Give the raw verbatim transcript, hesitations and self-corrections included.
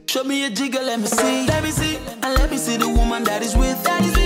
Show me a jigger, let me see. Let me see. And let me see the woman that is with. That is